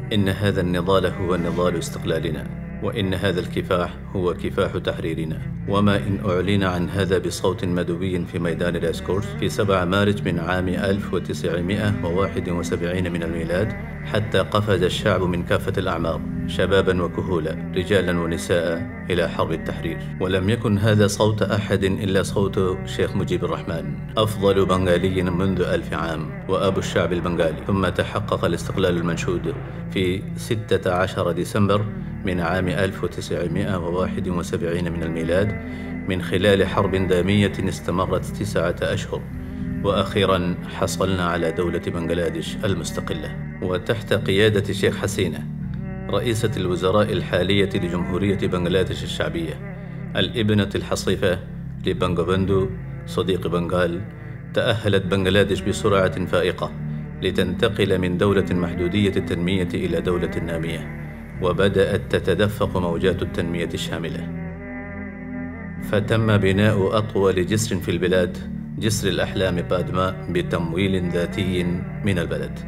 إن هذا النضال هو نضال استقلالنا، وإن هذا الكفاح هو كفاح تحريرنا. وما إن أعلن عن هذا بصوت مدوي في ميدان الإسكورس في 7 مارس من عام 1971 من الميلاد، حتى قفز الشعب من كافة الأعمار شبابا وكهولا، رجالا ونساء، إلى حرب التحرير. ولم يكن هذا صوت أحد إلا صوت شيخ مجيب الرحمن، أفضل بنغالي منذ 1000 عام وأبو الشعب البنغالي. ثم تحقق الاستقلال المنشود في 16 ديسمبر من عام 1971 من الميلاد، من خلال حرب دامية استمرت 9 أشهر، وأخيرا حصلنا على دولة بنغلاديش المستقلة، وتحت قيادة الشيخ حسينة رئيسة الوزراء الحالية لجمهورية بنغلاديش الشعبية، الابنة الحصيفة لبنغبندو صديق بنغال. تأهلت بنغلاديش بسرعة فائقة لتنتقل من دولة محدودية التنمية إلى دولة نامية، وبدأت تتدفق موجات التنمية الشاملة. فتم بناء أطول جسر في البلاد، جسر الأحلام بادما، بتمويل ذاتي من البلد،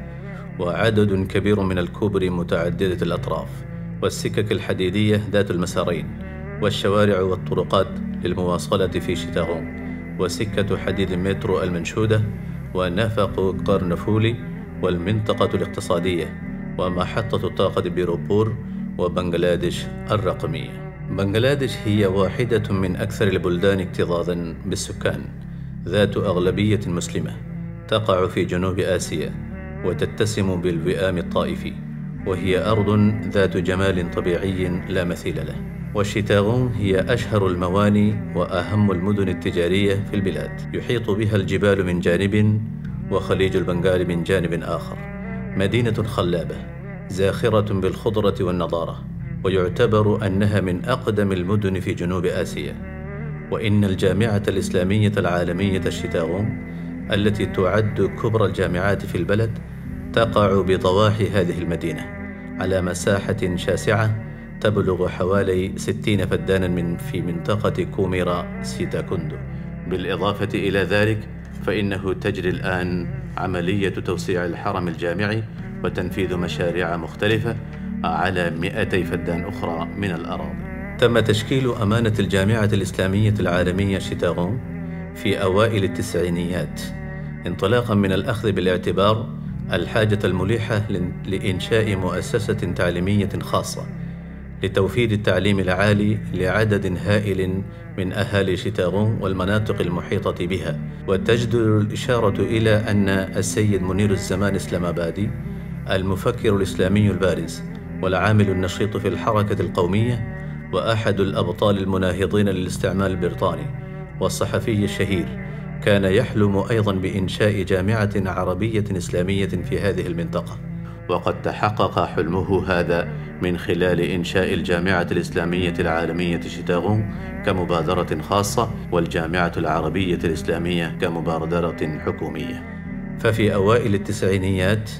وعدد كبير من الكوبري متعددة الأطراف، والسكك الحديدية ذات المسارين، والشوارع والطرقات للمواصلة في شيتاغون، وسكة حديد المترو المنشودة، ونفق قرنفولي، والمنطقة الاقتصادية، ومحطة الطاقة بيروبور، وبنغلاديش الرقمية. بنغلاديش هي واحدة من أكثر البلدان اكتظاظاً بالسكان، ذات أغلبية مسلمة، تقع في جنوب آسيا، وتتسم بالوئام الطائفي، وهي أرض ذات جمال طبيعي لا مثيل له. وشيتاغون هي أشهر الموانئ وأهم المدن التجارية في البلاد، يحيط بها الجبال من جانب وخليج البنغال من جانب آخر. مدينة خلابة زاخرة بالخضرة والنضارة، ويعتبر أنها من أقدم المدن في جنوب آسيا. وإن الجامعة الإسلامية العالمية شيتاغون، التي تعد كبرى الجامعات في البلد، تقع بضواحي هذه المدينة على مساحة شاسعة تبلغ حوالي 60 فدانا في منطقة كوميرا سيتاكوندو. بالإضافة إلى ذلك، فإنه تجري الآن عملية توسيع الحرم الجامعي وتنفيذ مشاريع مختلفة على 200 فدان أخرى من الأراضي. تم تشكيل أمانة الجامعة الإسلامية العالمية شيتاغون في أوائل التسعينيات، انطلاقا من الأخذ بالاعتبار الحاجة الملحة لإنشاء مؤسسة تعليمية خاصة لتوفير التعليم العالي لعدد هائل من أهالي شيتاغون والمناطق المحيطة بها. وتجدر الإشارة إلى أن السيد منير الزمان إسلامابادي، المفكر الإسلامي البارز والعامل النشيط في الحركة القومية، وأحد الأبطال المناهضين للاستعمار البريطاني والصحفي الشهير، كان يحلم أيضا بإنشاء جامعة عربية إسلامية في هذه المنطقة، وقد تحقق حلمه هذا من خلال إنشاء الجامعة الإسلامية العالمية شيتاغون كمبادرة خاصة، والجامعة العربية الإسلامية كمبادرة حكومية. ففي أوائل التسعينيات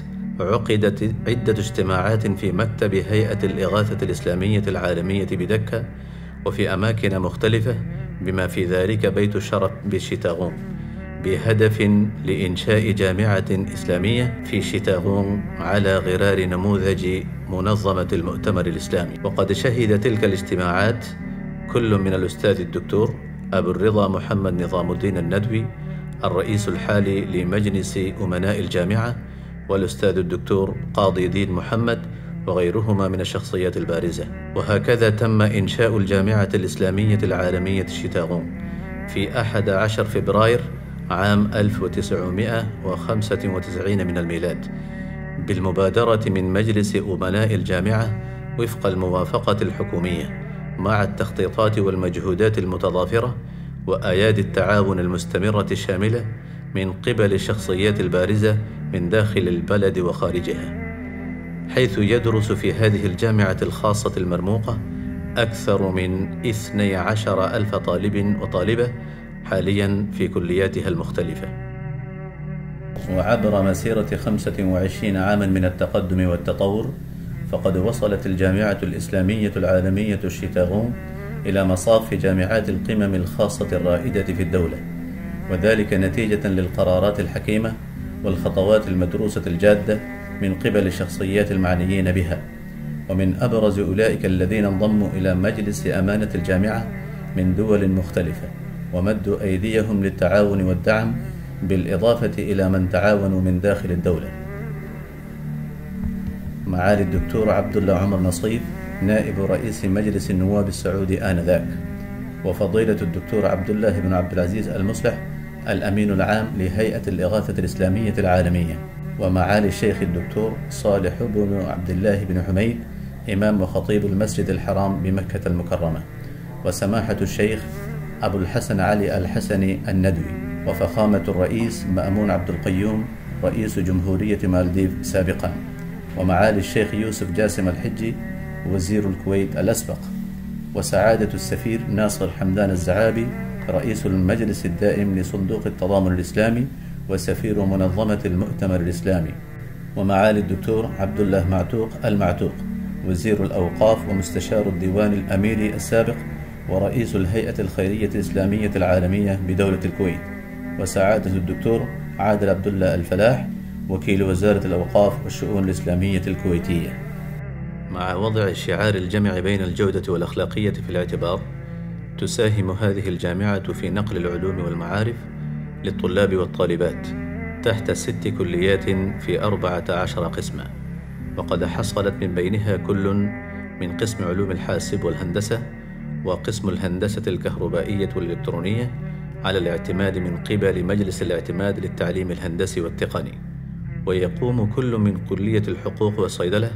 عقدت عدة اجتماعات في مكتب هيئة الإغاثة الإسلامية العالمية بدكة وفي أماكن مختلفة، بما في ذلك بيت الشرف بشيتاغون، بهدف لإنشاء جامعة إسلامية في شيتاغون على غرار نموذج منظمة المؤتمر الإسلامي. وقد شهد تلك الاجتماعات كل من الأستاذ الدكتور أبو الرضا محمد نظام الدين الندوي، الرئيس الحالي لمجلس أمناء الجامعة، والأستاذ الدكتور قاضي دين محمد، وغيرهما من الشخصيات البارزة. وهكذا تم إنشاء الجامعة الإسلامية العالمية شيتاغون في 11 فبراير عام 1995 من الميلاد، بالمبادرة من مجلس أمناء الجامعة وفق الموافقة الحكومية، مع التخطيطات والمجهودات المتضافرة وأيادي التعاون المستمرة الشاملة من قبل الشخصيات البارزة من داخل البلد وخارجها، حيث يدرس في هذه الجامعة الخاصة المرموقة أكثر من 12,000 طالب وطالبة حاليا في كلياتها المختلفة. وعبر مسيرة 25 عاما من التقدم والتطور، فقد وصلت الجامعة الإسلامية العالمية شيتاغون إلى مصاف جامعات القمم الخاصة الرائدة في الدولة، وذلك نتيجة للقرارات الحكيمة والخطوات المدروسة الجادة من قبل الشخصيات المعنيين بها، ومن أبرز أولئك الذين انضموا إلى مجلس أمانة الجامعة من دول مختلفة ومدوا أيديهم للتعاون والدعم، بالإضافة إلى من تعاونوا من داخل الدولة. معالي الدكتور عبد الله عمر نصيب نائب رئيس مجلس النواب السعودي آنذاك، وفضيلة الدكتور عبد الله بن عبد العزيز المصلح الأمين العام لهيئة الإغاثة الإسلامية العالمية، ومعالي الشيخ الدكتور صالح بن عبد الله بن حميد إمام وخطيب المسجد الحرام بمكة المكرمة، وسماحة الشيخ أبو الحسن علي الحسني الندوي، وفخامة الرئيس مأمون عبد القيوم رئيس جمهورية مالديف سابقا، ومعالي الشيخ يوسف جاسم الحجي وزير الكويت الأسبق، وسعادة السفير ناصر حمدان الزعابي رئيس المجلس الدائم لصندوق التضامن الإسلامي وسفير منظمة المؤتمر الإسلامي، ومعالي الدكتور عبد الله معتوق المعتوق وزير الأوقاف ومستشار الديوان الأميري السابق ورئيس الهيئة الخيرية الإسلامية العالمية بدولة الكويت، وسعادة الدكتور عادل عبد الله الفلاح وكيل وزارة الأوقاف والشؤون الإسلامية الكويتية. مع وضع شعار الجمع بين الجودة والأخلاقية في الاعتبار، تساهم هذه الجامعة في نقل العلوم والمعارف للطلاب والطالبات تحت 6 كليات في 14 قسما، وقد حصلت من بينها كل من قسم علوم الحاسب والهندسة وقسم الهندسة الكهربائية والإلكترونية على الاعتماد من قبل مجلس الاعتماد للتعليم الهندسي والتقني، ويقوم كل من كلية الحقوق والصيدلة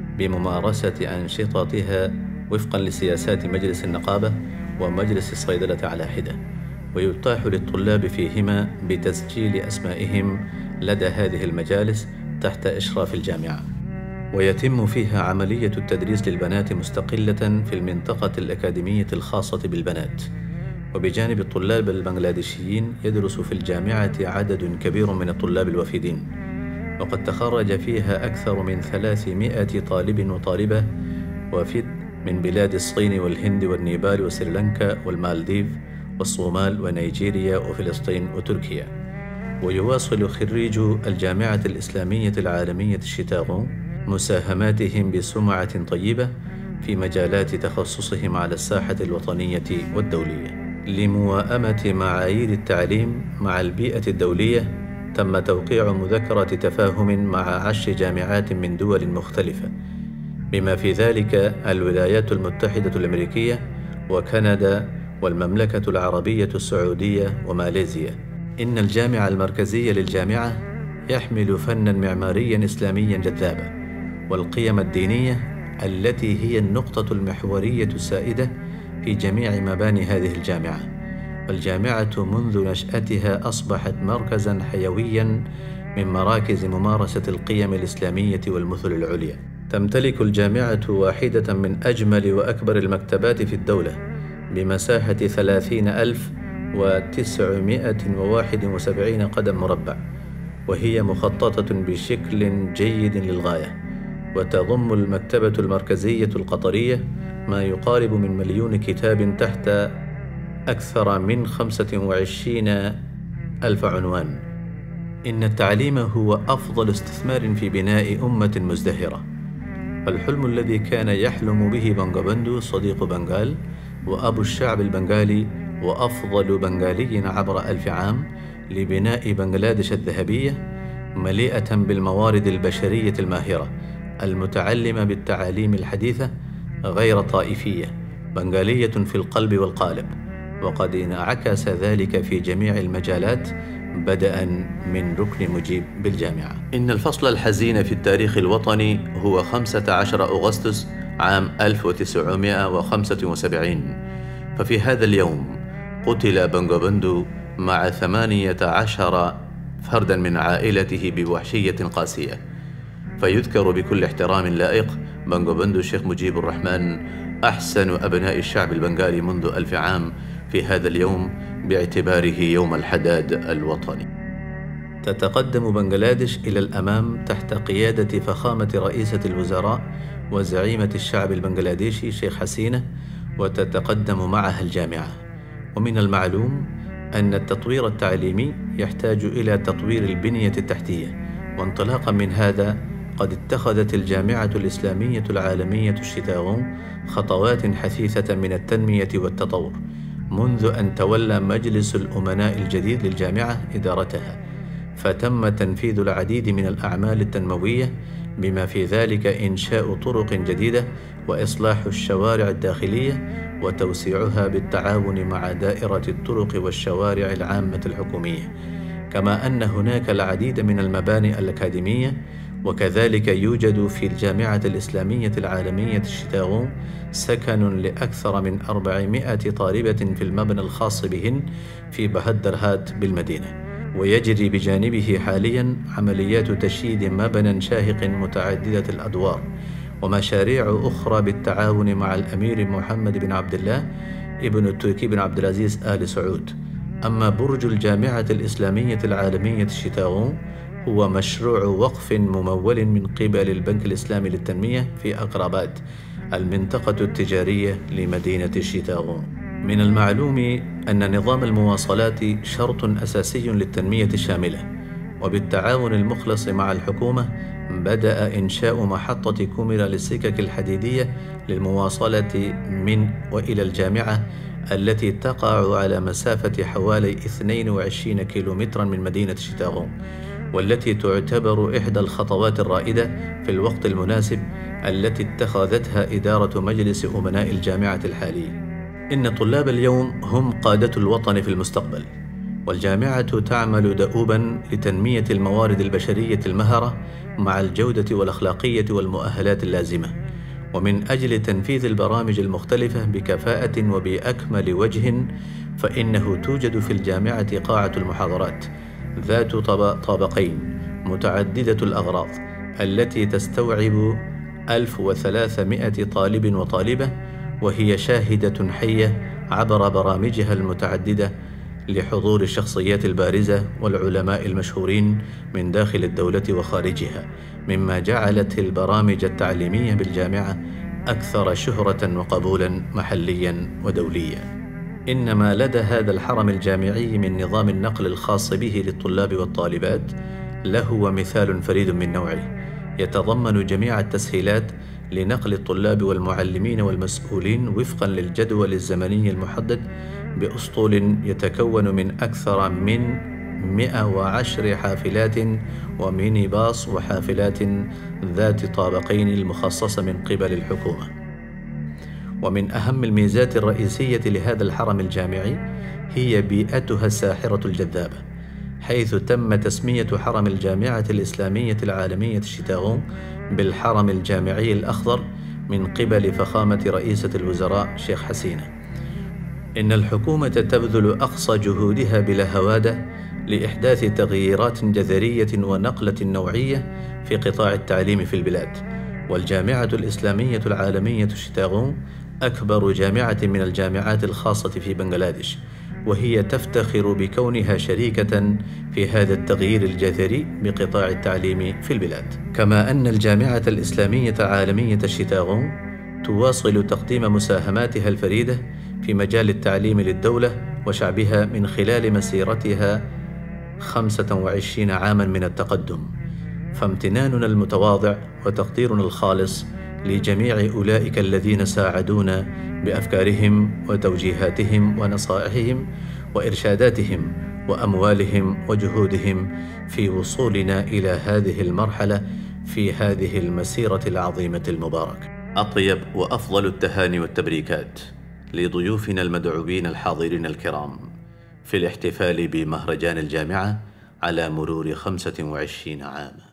بممارسة أنشطتها وفقا لسياسات مجلس النقابة ومجلس الصيدلة على حدة، ويتاح للطلاب فيهما بتسجيل أسمائهم لدى هذه المجالس تحت إشراف الجامعة، ويتم فيها عملية التدريس للبنات مستقلة في المنطقة الأكاديمية الخاصة بالبنات. وبجانب الطلاب البنغلاديشيين يدرس في الجامعة عدد كبير من الطلاب الوافدين، وقد تخرج فيها أكثر من 300 طالب وطالبة وافد من بلاد الصين والهند والنيبال وسريلانكا والمالديف والصومال ونيجيريا وفلسطين وتركيا. ويواصل خريجو الجامعة الإسلامية العالمية شيكاغو مساهماتهم بسمعة طيبة في مجالات تخصصهم على الساحة الوطنية والدولية. لمواءمة معايير التعليم مع البيئة الدولية، تم توقيع مذكرة تفاهم مع 10 جامعات من دول مختلفة، بما في ذلك الولايات المتحدة الأمريكية وكندا والمملكة العربية السعودية وماليزيا. إن الجامع المركزي للجامعة يحمل فناً معمارياً إسلامياً جذاباً، والقيم الدينية التي هي النقطة المحورية السائدة في جميع مباني هذه الجامعة. الجامعة منذ نشأتها أصبحت مركزاً حيوياً من مراكز ممارسة القيم الإسلامية والمثل العليا. تمتلك الجامعة واحدة من أجمل وأكبر المكتبات في الدولة بمساحة 30,971 قدم مربع، وهي مخططة بشكل جيد للغاية، وتضم المكتبة المركزية القطرية ما يقارب من 1,000,000 كتاب تحت أكثر من 25,000 عنوان. إن التعليم هو أفضل استثمار في بناء أمة مزدهرة. الحلم الذي كان يحلم به بنغبندو صديق بنغال وأبو الشعب البنغالي وأفضل بنغالي عبر 1000 عام لبناء بنغلاديش الذهبية، مليئة بالموارد البشرية الماهرة المتعلمة بالتعاليم الحديثة، غير طائفية، بنغالية في القلب والقالب، وقد انعكس ذلك في جميع المجالات بدءا من ركن مجيب بالجامعة. إن الفصل الحزين في التاريخ الوطني هو 15 أغسطس عام 1975، ففي هذا اليوم قتل بنغبندو مع 18 فردا من عائلته بوحشية قاسية. فيذكر بكل احترام لائق بنغبندو الشيخ مجيب الرحمن أحسن أبناء الشعب البنغالي منذ 1000 عام في هذا اليوم باعتباره يوم الحداد الوطني. تتقدم بنغلاديش إلى الأمام تحت قيادة فخامة رئيسة الوزراء وزعيمة الشعب البنغلاديشي شيخ حسينة، وتتقدم معها الجامعة. ومن المعلوم أن التطوير التعليمي يحتاج إلى تطوير البنية التحتية، وانطلاقا من هذا قد اتخذت الجامعة الإسلامية العالمية شيتاغون خطوات حثيثة من التنمية والتطور منذ أن تولى مجلس الأمناء الجديد للجامعة إدارتها، فتم تنفيذ العديد من الأعمال التنموية بما في ذلك إنشاء طرق جديدة وإصلاح الشوارع الداخلية وتوسيعها بالتعاون مع دائرة الطرق والشوارع العامة الحكومية، كما أن هناك العديد من المباني الأكاديمية. وكذلك يوجد في الجامعة الإسلامية العالمية شيتاغون سكن لأكثر من 400 طالبة في المبنى الخاص بهن في بهدرهات بالمدينة. ويجري بجانبه حاليا عمليات تشييد مبنى شاهق متعددة الأدوار ومشاريع أخرى بالتعاون مع الأمير محمد بن عبد الله ابن التركي بن عبد العزيز آل سعود. أما برج الجامعة الإسلامية العالمية شيتاغون هو مشروع وقف ممول من قبل البنك الإسلامي للتنمية في أقربات المنطقة التجارية لمدينة شيتاغون. من المعلوم أن نظام المواصلات شرط أساسي للتنمية الشاملة، وبالتعاون المخلص مع الحكومة بدأ إنشاء محطة كوميرا للسكك الحديدية للمواصلة من وإلى الجامعة التي تقع على مسافة حوالي 22 كيلومترا من مدينة شيتاغون، والتي تعتبر إحدى الخطوات الرائدة في الوقت المناسب التي اتخذتها إدارة مجلس أمناء الجامعة الحالي. إن طلاب اليوم هم قادة الوطن في المستقبل، والجامعة تعمل دؤوبا لتنمية الموارد البشرية المهرة مع الجودة والأخلاقية والمؤهلات اللازمة، ومن أجل تنفيذ البرامج المختلفة بكفاءة وبأكمل وجه، فإنه توجد في الجامعة قاعة المحاضرات ذات طابقين متعددة الأغراض التي تستوعب 1300 طالب وطالبة، وهي شاهدة حية عبر برامجها المتعددة لحضور الشخصيات البارزة والعلماء المشهورين من داخل الدولة وخارجها، مما جعلت البرامج التعليمية بالجامعة أكثر شهرة وقبولا محليا ودوليا. إنما لدى هذا الحرم الجامعي من نظام النقل الخاص به للطلاب والطالبات لهو مثال فريد من نوعه، يتضمن جميع التسهيلات لنقل الطلاب والمعلمين والمسؤولين وفقا للجدول الزمني المحدد بأسطول يتكون من أكثر من 110 حافلات وميني باص وحافلات ذات طابقين المخصصة من قبل الحكومة. ومن أهم الميزات الرئيسية لهذا الحرم الجامعي هي بيئتها الساحرة الجذابة، حيث تم تسمية حرم الجامعة الإسلامية العالمية شيتاغون بالحرم الجامعي الأخضر من قبل فخامة رئيسة الوزراء شيخ حسينة. إن الحكومة تبذل أقصى جهودها بلا هوادة لإحداث تغييرات جذرية ونقلة نوعية في قطاع التعليم في البلاد، والجامعة الإسلامية العالمية شيتاغون أكبر جامعة من الجامعات الخاصة في بنغلاديش، وهي تفتخر بكونها شريكة في هذا التغيير الجذري بقطاع التعليم في البلاد. كما أن الجامعة الإسلامية العالمية شيتاغون تواصل تقديم مساهماتها الفريدة في مجال التعليم للدولة وشعبها من خلال مسيرتها 25 عاما من التقدم، فامتناننا المتواضع وتقديرنا الخالص لجميع أولئك الذين ساعدونا بأفكارهم وتوجيهاتهم ونصائحهم وإرشاداتهم وأموالهم وجهودهم في وصولنا إلى هذه المرحلة في هذه المسيرة العظيمة المباركة. أطيب وأفضل التهاني والتبريكات لضيوفنا المدعوين الحاضرين الكرام في الاحتفال بمهرجان الجامعة على مرور 25 عاما.